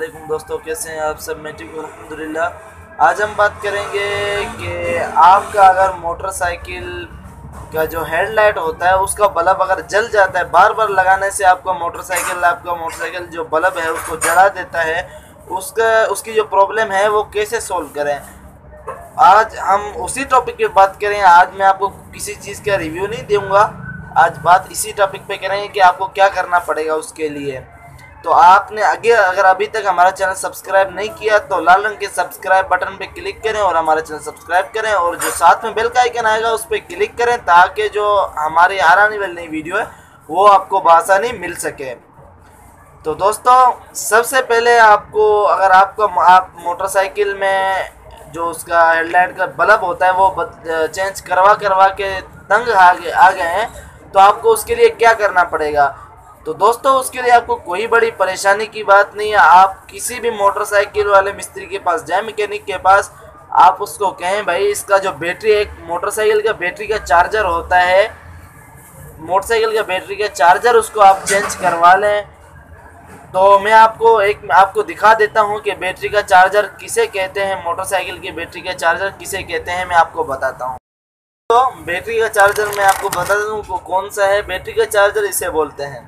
वालेकुम दोस्तों, कैसे हैं आप सब? मैं ठीक हूँ अल्हम्दुलिल्लाह। आज हम बात करेंगे कि आपका अगर मोटरसाइकिल का जो हेडलाइट होता है उसका बल्ब अगर जल जाता है, बार बार लगाने से आपका मोटरसाइकिल जो बल्ब है उसको जला देता है, उसकी जो प्रॉब्लम है वो कैसे सोल्व करें। आज हम उसी टॉपिक पे बात करें। आज मैं आपको किसी चीज़ का रिव्यू नहीं दूंगा, आज बात इसी टॉपिक पे करेंगे कि आपको क्या करना पड़ेगा उसके लिए। तो आपने अगर अभी तक हमारा चैनल सब्सक्राइब नहीं किया तो लाल रंग के सब्सक्राइब बटन पे क्लिक करें और हमारा चैनल सब्सक्राइब करें, और जो साथ में बेल का आइकन आएगा उस पर क्लिक करें ताकि जो हमारी आने वाली नई वीडियो है वो आपको बआसानी मिल सके। तो दोस्तों, सबसे पहले आपको अगर आप मोटरसाइकिल में जो उसका हेडलाइट का बल्ब होता है वो चेंज करवा के तंग आ गए हैं, तो आपको उसके लिए क्या करना पड़ेगा। तो दोस्तों, उसके लिए आपको कोई बड़ी परेशानी की बात नहीं है। आप किसी भी मोटरसाइकिल वाले मिस्त्री के पास जाएं, मैकेनिक के पास, आप उसको कहें भाई इसका जो बैटरी, एक मोटरसाइकिल का बैटरी का चार्जर होता है, मोटरसाइकिल का बैटरी का चार्जर उसको आप चेंज करवा लें। तो मैं आपको दिखा देता हूं कि बैटरी का चार्जर किसे कहते हैं, मोटरसाइकिल की बैटरी का चार्जर किसे कहते हैं, मैं आपको बताता हूं। तो बैटरी का चार्जर मैं आपको बता दूं वो कौन सा है। बैटरी का चार्जर इसे बोलते हैं,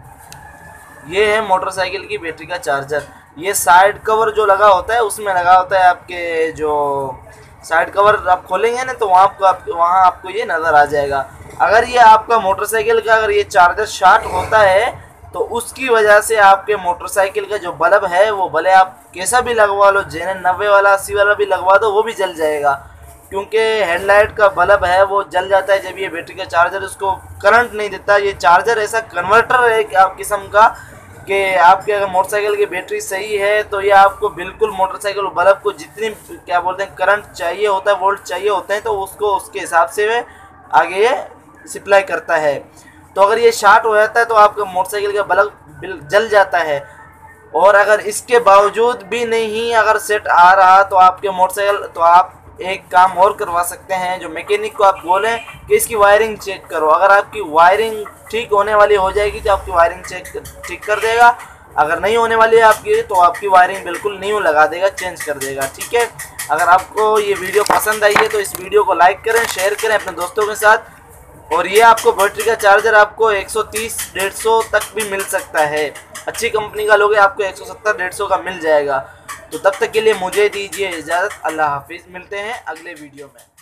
ये है मोटरसाइकिल की बैटरी का चार्जर। ये साइड कवर जो लगा होता है उसमें लगा होता है। आपके जो साइड कवर आप खोलेंगे ना तो वहाँ आपको ये नज़र आ जाएगा। अगर ये आपका मोटरसाइकिल का अगर ये चार्जर शॉर्ट होता है तो उसकी वजह से आपके मोटरसाइकिल का जो बल्ब है वो भले आप कैसा भी लगवा लो, जेने 90 वाला 80 वाला भी लगवा दो, वो भी जल जाएगा, क्योंकि हेडलाइट का बल्ब है वो जल जाता है जब ये बैटरी का चार्जर उसको करंट नहीं देता। ये चार्जर ऐसा कन्वर्टर है कि आप किस्म का कि आपके अगर मोटरसाइकिल की बैटरी सही है तो ये आपको बिल्कुल मोटरसाइकिल बल्ब को जितनी क्या बोलते हैं करंट चाहिए होता है, वोल्ट चाहिए होते हैं, तो उसको उसके हिसाब से आगे ये सप्लाई करता है। तो अगर ये शॉर्ट हो जाता है तो आपका मोटरसाइकिल का बल्ब जल जाता है। और अगर इसके बावजूद भी नहीं अगर सेट आ रहा तो आपके मोटरसाइकिल, तो आप एक काम और करवा सकते हैं, जो मैकेनिक को आप बोलें कि इसकी वायरिंग चेक करो। अगर आपकी वायरिंग ठीक होने वाली हो जाएगी तो आपकी वायरिंग ठीक कर देगा। अगर नहीं होने वाली है आपकी तो आपकी वायरिंग बिल्कुल न्यू लगा देगा, चेंज कर देगा। ठीक है, अगर आपको ये वीडियो पसंद आई है तो इस वीडियो को लाइक करें, शेयर करें अपने दोस्तों के साथ। और ये आपको बैटरी का चार्जर आपको 130-150 तक भी मिल सकता है। अच्छी कंपनी का लोगे आपको 170-150 का मिल जाएगा। तो तब तक के लिए मुझे दीजिए इजाज़त। अल्लाह हाफिज़, मिलते हैं अगले वीडियो में।